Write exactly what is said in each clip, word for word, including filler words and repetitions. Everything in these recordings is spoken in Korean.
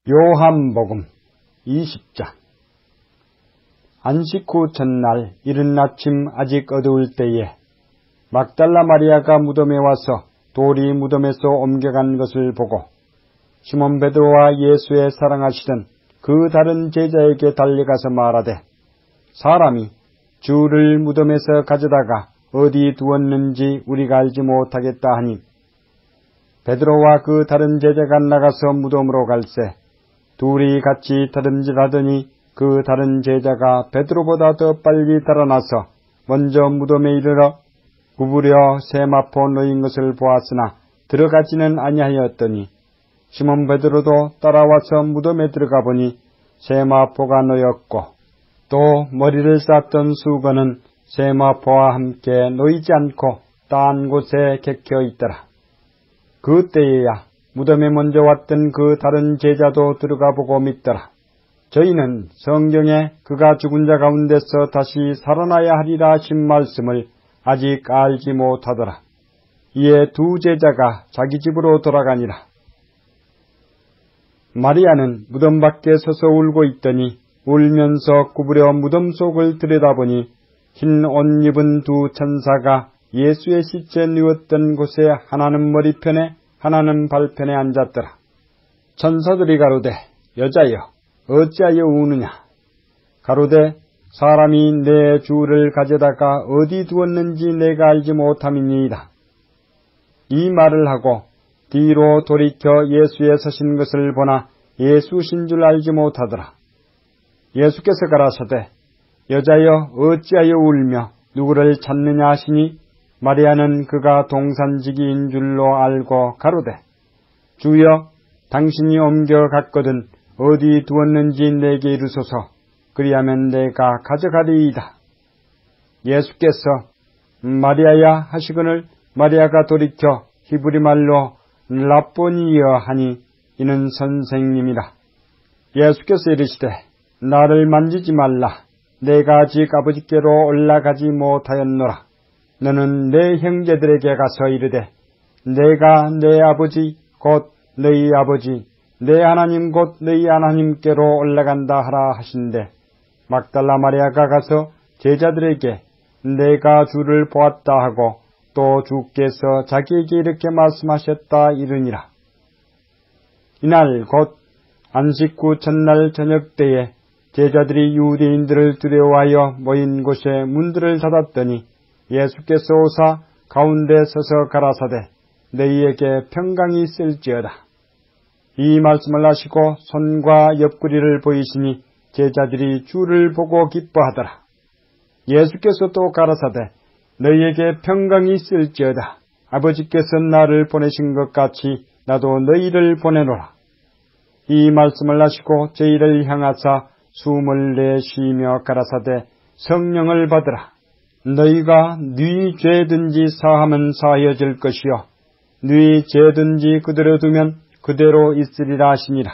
요한복음 이십 장. 안식 후 첫날 이른 아침 아직 어두울 때에 막달라 마리아가 무덤에 와서 돌이 무덤에서 옮겨간 것을 보고 시몬 베드로와 예수의 사랑하시던 그 다른 제자에게 달려가서 말하되, 사람이 주를 무덤에서 가져다가 어디 두었는지 우리가 알지 못하겠다 하니, 베드로와 그 다른 제자가 나가서 무덤으로 갈새 둘이 같이 다름질하더니 그 다른 제자가 베드로보다 더 빨리 달아나서 먼저 무덤에 이르러 구부려 세마포 놓인 것을 보았으나 들어가지는 아니하였더니, 시몬 베드로도 따라와서 무덤에 들어가 보니 세마포가 놓였고 또 머리를 쌌던 수건은 세마포와 함께 놓이지 않고 딴 곳에 객혀 있더라. 그때에야 무덤에 먼저 왔던 그 다른 제자도 들어가 보고 믿더라. 저희는 성경에 그가 죽은 자 가운데서 다시 살아나야 하리라 하신 말씀을 아직 알지 못하더라. 이에 두 제자가 자기 집으로 돌아가니라. 마리아는 무덤 밖에 서서 울고 있더니 울면서 구부려 무덤 속을 들여다보니 흰 옷 입은 두 천사가 예수의 시체 누웠던 곳에 하나는 머리편에 하나는 발편에 앉았더라. 천사들이 가로되, 여자여, 어찌하여 우느냐? 가로되, 사람이 내 주를 가져다가 어디 두었는지 내가 알지 못함이니이다. 이 말을 하고 뒤로 돌이켜 예수의 서신 것을 보나 예수신 줄 알지 못하더라. 예수께서 가라사대, 여자여, 어찌하여 울며 누구를 찾느냐 하시니, 마리아는 그가 동산지기인 줄로 알고 가로되, 주여, 당신이 옮겨갔거든 어디 두었는지 내게 이르소서. 그리하면 내가 가져가리이다. 예수께서 마리아야 하시거늘 마리아가 돌이켜 히브리 말로 라보니여 하니 이는 선생님이라. 예수께서 이르시되, 나를 만지지 말라. 내가 아직 아버지께로 올라가지 못하였노라. 너는 내 형제들에게 가서 이르되, 내가 내 아버지 곧 너희 아버지 내 하나님 곧 너희 하나님께로 올라간다 하라 하신대, 막달라 마리아가 가서 제자들에게 내가 주를 보았다 하고 또 주께서 자기에게 이렇게 말씀하셨다 이르니라. 이날 곧 안식 후 첫날 저녁 때에 제자들이 유대인들을 두려워하여 모인 곳에 문들을 닫았더니 예수께서 오사 가운데 서서 가라사대, 너희에게 평강이 있을지어다. 이 말씀을 하시고 손과 옆구리를 보이시니 제자들이 주를 보고 기뻐하더라. 예수께서 또 가라사대, 너희에게 평강이 있을지어다. 아버지께서 나를 보내신 것 같이 나도 너희를 보내노라. 이 말씀을 하시고 저희를 향하사 숨을 내쉬며 가라사대, 성령을 받으라. 너희가 네 죄든지 사하면 사하여질 것이요 네 죄든지 그대로 두면 그대로 있으리라 하시니라.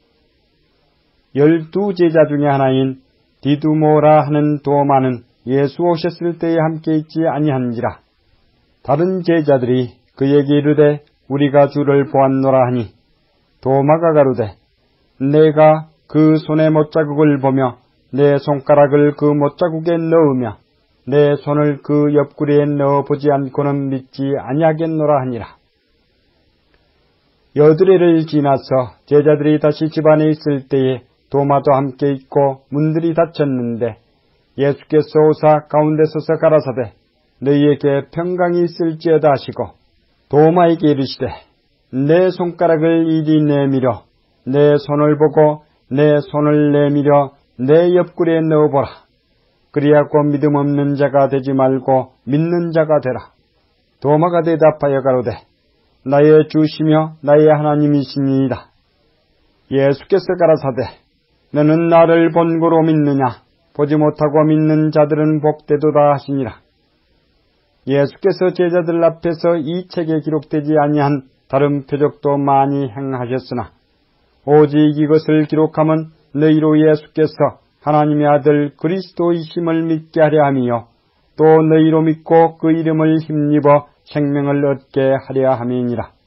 열두 제자 중에 하나인 디두모라 하는 도마는 예수 오셨을 때에 함께 있지 아니한지라. 다른 제자들이 그에게 이르되, 우리가 주를 보았노라 하니, 도마가 가로되, 내가 그 손의 못자국을 보며 내 손가락을 그 못자국에 넣으며 내 손을 그 옆구리에 넣어보지 않고는 믿지 아니하겠노라 하니라. 여드레를 지나서 제자들이 다시 집안에 있을 때에 도마도 함께 있고 문들이 닫혔는데 예수께서 오사 가운데 서서 가라사대, 너희에게 평강이 있을지어다 하시고 도마에게 이르시되, 내 손가락을 이리 내밀어 내 손을 보고 내 손을 내밀어 내 옆구리에 넣어보라. 그리하고 믿음 없는 자가 되지 말고 믿는 자가 되라. 도마가 대답하여 가로되, 나의 주시며 나의 하나님이시니이다. 예수께서 가라사대, 너는 나를 본고로 믿느냐? 보지 못하고 믿는 자들은 복되도다 하시니라. 예수께서 제자들 앞에서 이 책에 기록되지 아니한 다른 표적도 많이 행하셨으나 오직 이것을 기록하면 너희로 예수께서 하나님의 아들 그리스도이심을 믿게 하려 함이요 또 너희로 믿고 그 이름을 힘입어 생명을 얻게 하려 함이니라.